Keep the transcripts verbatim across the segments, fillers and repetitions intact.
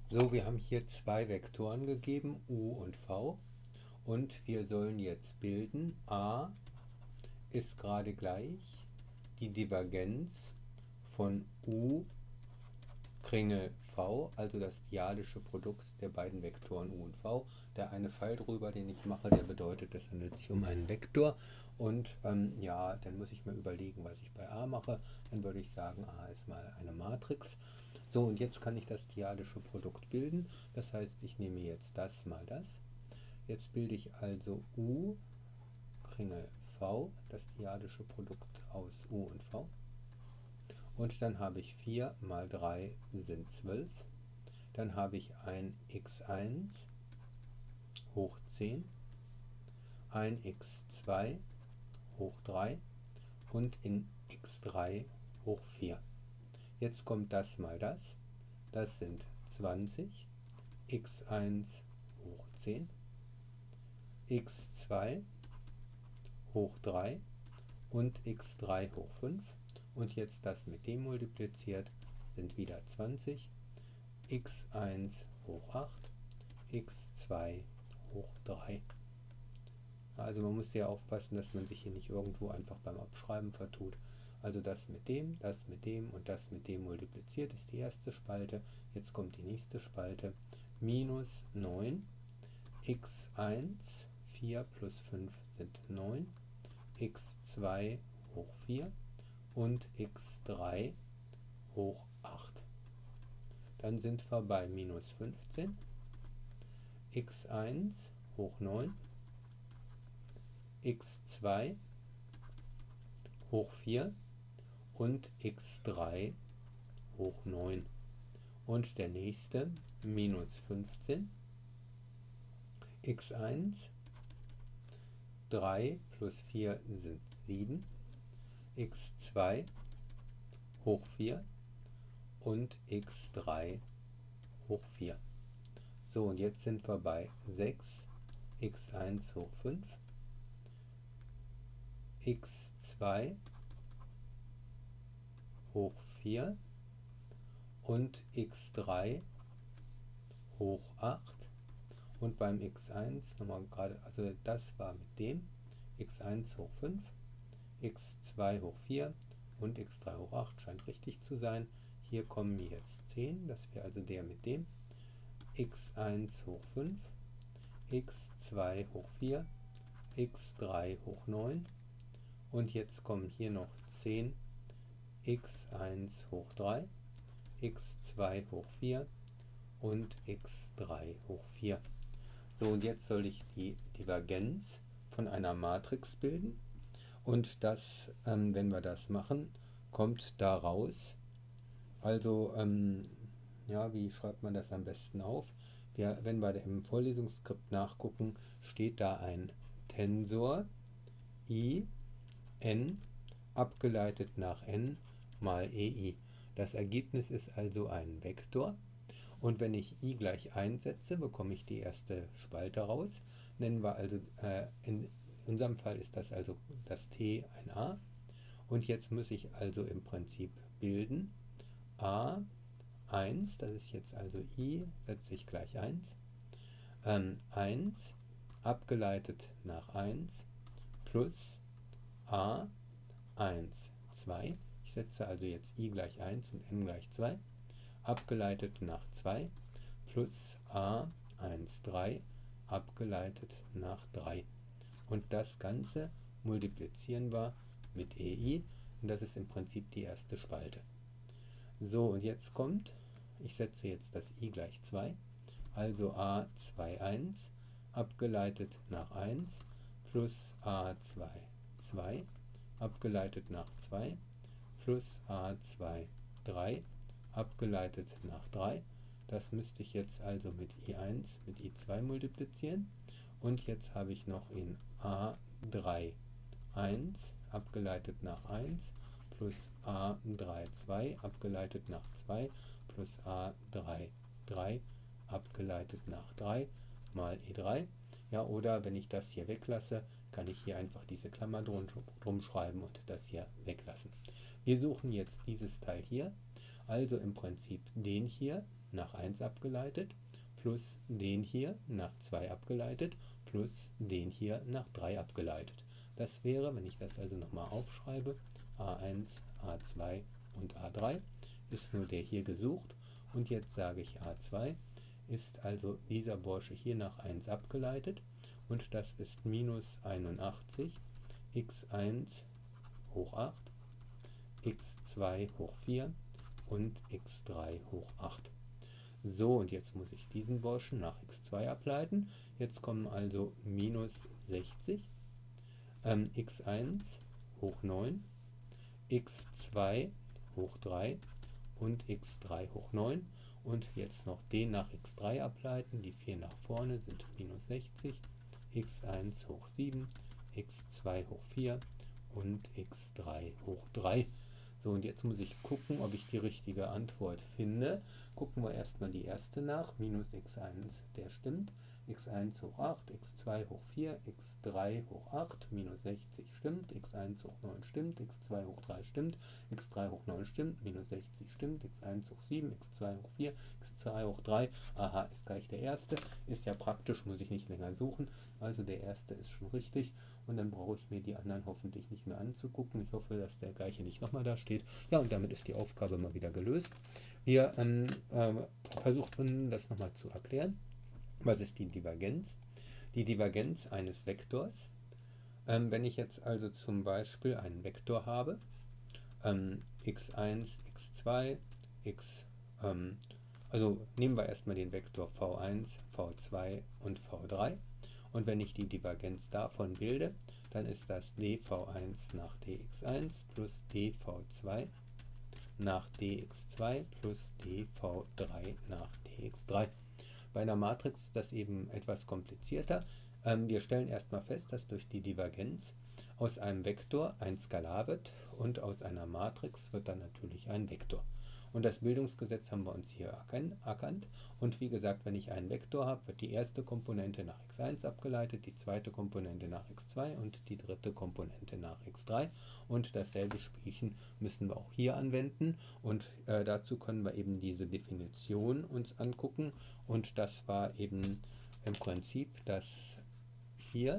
So, wir haben hier zwei Vektoren gegeben, u und v, und wir sollen jetzt bilden, a ist gerade gleich die Divergenz von u Kringel v, also das diadische Produkt der beiden Vektoren u und v. Der eine Pfeil drüber, den ich mache, der bedeutet, es handelt sich um einen Vektor. Und ähm, ja, dann muss ich mir überlegen, was ich bei a mache. Dann würde ich sagen, a ist mal eine Matrix. So, und jetzt kann ich das diadische Produkt bilden. Das heißt, ich nehme jetzt das mal das. Jetzt bilde ich also u Kringel v, das diadische Produkt aus u und v. Und dann habe ich vier mal drei sind zwölf. Dann habe ich ein x eins hoch zehn, ein x zwei hoch drei und in x drei hoch vier. Jetzt kommt das mal das. Das sind zwanzig, x eins hoch zehn, x zwei hoch drei und x drei hoch fünf. Und jetzt das mit dem multipliziert sind wieder zwanzig, x eins hoch acht, x zwei hoch drei. Also man muss sehr aufpassen, dass man sich hier nicht irgendwo einfach beim Abschreiben vertut. Also das mit dem, das mit dem und das mit dem multipliziert ist die erste Spalte. Jetzt kommt die nächste Spalte. Minus neun, x eins, vier plus fünf sind neun, x zwei hoch vier und x drei hoch acht. Dann sind wir bei minus fünfzehn, x eins hoch neun, x zwei hoch vier und x drei hoch neun. Und der nächste minus fünfzehn, x eins, drei plus vier sind sieben, x zwei hoch vier und x drei hoch vier. So, und jetzt sind wir bei sechs, x eins hoch fünf, x zwei hoch vier und x drei hoch acht. Und beim x eins nochmal gerade, also das war mit dem x eins hoch fünf, x zwei hoch vier und x drei hoch acht, scheint richtig zu sein. Hier kommen jetzt zehn, das wäre also der mit dem x eins hoch fünf, x zwei hoch vier, x drei hoch neun. Und jetzt kommen hier noch zehn, x eins hoch drei, x zwei hoch vier und x drei hoch vier. So, und jetzt soll ich die Divergenz von einer Matrix bilden. Und das, ähm, wenn wir das machen, kommt da raus. Also, ähm, ja, wie schreibt man das am besten auf? Wir, wenn wir im Vorlesungsskript nachgucken, steht da ein Tensor i n abgeleitet nach n mal ei. Das Ergebnis ist also ein Vektor. Und wenn ich i gleich eins setze, bekomme ich die erste Spalte raus. Nennen wir also, äh, in unserem Fall ist das also das t ein a. Und jetzt muss ich also im Prinzip bilden a eins, das ist jetzt also i, setze ich gleich eins. Ähm, eins abgeleitet nach eins plus a eins, zwei. Ich setze also jetzt i gleich eins und n gleich zwei. Abgeleitet nach zwei plus a eins, drei abgeleitet nach drei. Und das Ganze multiplizieren wir mit ei und das ist im Prinzip die erste Spalte. So, und jetzt kommt, ich setze jetzt das i gleich zwei, also a zwei, eins abgeleitet nach eins plus a zwei, zwei abgeleitet nach zwei plus a zwei, drei abgeleitet nach drei. Das müsste ich jetzt also mit i eins mit i zwei multiplizieren. Und jetzt habe ich noch in a drei, eins abgeleitet nach eins plus a drei, zwei abgeleitet nach zwei plus a drei, drei abgeleitet nach drei mal e drei. Ja, oder wenn ich das hier weglasse, kann ich hier einfach diese Klammer drum, drum schreiben und das hier weglassen. Wir suchen jetzt dieses Teil hier, also im Prinzip den hier, nach eins abgeleitet, plus den hier nach zwei abgeleitet, plus den hier nach drei abgeleitet. Das wäre, wenn ich das also nochmal aufschreibe, a eins, a zwei und a drei, ist nur der hier gesucht. Und jetzt sage ich a zwei ist also dieser Bursche hier nach eins abgeleitet. Und das ist minus einundachtzig, x eins hoch acht, x zwei hoch vier und x drei hoch acht. So, und jetzt muss ich diesen Burschen nach x zwei ableiten. Jetzt kommen also minus sechzig, ähm, x eins hoch neun, x zwei hoch drei und x drei hoch neun. Und jetzt noch den nach x drei ableiten. Die vier nach vorne sind minus sechzig, x eins hoch sieben, x zwei hoch vier und x drei hoch drei. So, und jetzt muss ich gucken, ob ich die richtige Antwort finde. Gucken wir erstmal die erste nach. Minus x eins, der stimmt. x eins hoch acht, x zwei hoch vier, x drei hoch acht, minus sechzig stimmt, x eins hoch neun stimmt, x zwei hoch drei stimmt, x drei hoch neun stimmt, minus sechzig stimmt, x eins hoch sieben, x zwei hoch vier, x zwei hoch drei. Aha, ist gleich der erste. Ist ja praktisch, muss ich nicht länger suchen. Also der erste ist schon richtig. Und dann brauche ich mir die anderen hoffentlich nicht mehr anzugucken. Ich hoffe, dass der gleiche nicht nochmal da steht. Ja, und damit ist die Aufgabe mal wieder gelöst. Wir ähm, äh, versuchen das nochmal zu erklären. Was ist die Divergenz? Die Divergenz eines Vektors. Ähm, wenn ich jetzt also zum Beispiel einen Vektor habe, ähm, x eins, x zwei, x, ähm, also nehmen wir erstmal den Vektor v eins, v zwei und v drei. Und wenn ich die Divergenz davon bilde, dann ist das d v eins nach d x eins plus d v zwei nach d x zwei plus d v drei nach d x drei. Bei einer Matrix ist das eben etwas komplizierter. Ähm, wir stellen erstmal fest, dass durch die Divergenz aus einem Vektor ein Skalar wird und aus einer Matrix wird dann natürlich ein Vektor. Und das Bildungsgesetz haben wir uns hier erkannt. Und wie gesagt, wenn ich einen Vektor habe, wird die erste Komponente nach x eins abgeleitet, die zweite Komponente nach x zwei und die dritte Komponente nach x drei. Und dasselbe Spielchen müssen wir auch hier anwenden. Und äh, dazu können wir eben diese Definition uns angucken. Und das war eben im Prinzip das hier.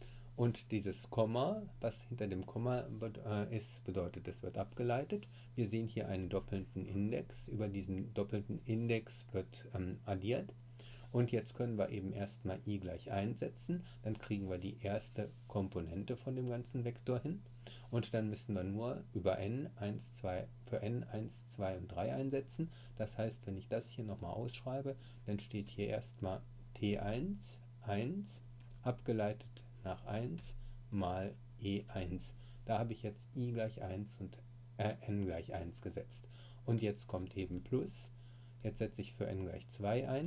Und dieses Komma, was hinter dem Komma äh, ist, bedeutet, es wird abgeleitet. Wir sehen hier einen doppelten Index. Über diesen doppelten Index wird ähm, addiert. Und jetzt können wir eben erstmal i gleich eins setzen. Dann kriegen wir die erste Komponente von dem ganzen Vektor hin. Und dann müssen wir nur über n eins, zwei, für n eins, zwei und drei einsetzen. Das heißt, wenn ich das hier nochmal ausschreibe, dann steht hier erstmal t eins, eins, abgeleitet nach eins mal e eins. Da habe ich jetzt i gleich eins und äh, n gleich eins gesetzt. Und jetzt kommt eben plus. Jetzt setze ich für n gleich zwei ein.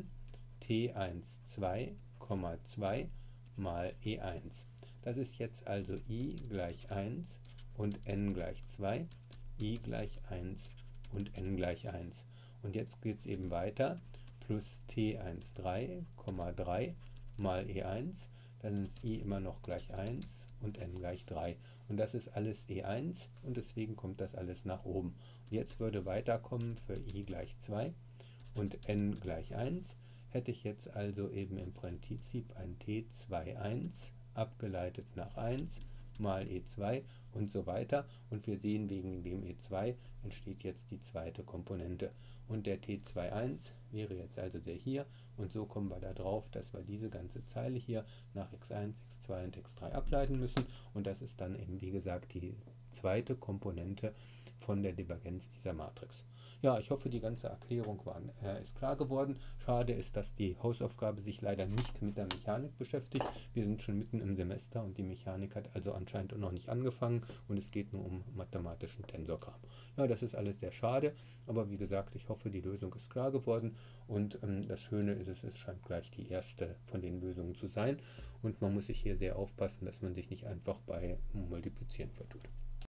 t eins zwei, zwei mal e eins. Das ist jetzt also i gleich eins und n gleich zwei, i gleich eins und n gleich eins. Und jetzt geht es eben weiter. Plus t eins drei, drei mal e eins. Dann ist i immer noch gleich eins und n gleich drei. Und das ist alles e eins und deswegen kommt das alles nach oben. Und jetzt würde weiterkommen für i gleich zwei und n gleich eins. Hätte ich jetzt also eben im Prinzip ein t zwei eins abgeleitet nach eins mal e zwei und so weiter. Und wir sehen, wegen dem e zwei entsteht jetzt die zweite Komponente. Und der t zwei eins wäre jetzt also der hier. Und so kommen wir da drauf, dass wir diese ganze Zeile hier nach x eins, x zwei und x drei ableiten müssen. Und das ist dann eben, wie gesagt, die zweite Komponente von der Divergenz dieser Matrix. Ja, ich hoffe, die ganze Erklärung war, äh, ist klar geworden. Schade ist, dass die Hausaufgabe sich leider nicht mit der Mechanik beschäftigt. Wir sind schon mitten im Semester und die Mechanik hat also anscheinend noch nicht angefangen und es geht nur um mathematischen Tensorkram. Ja, das ist alles sehr schade, aber wie gesagt, ich hoffe, die Lösung ist klar geworden und ähm, das Schöne ist, es, es scheint gleich die erste von den Lösungen zu sein und man muss sich hier sehr aufpassen, dass man sich nicht einfach bei Multiplizieren vertut.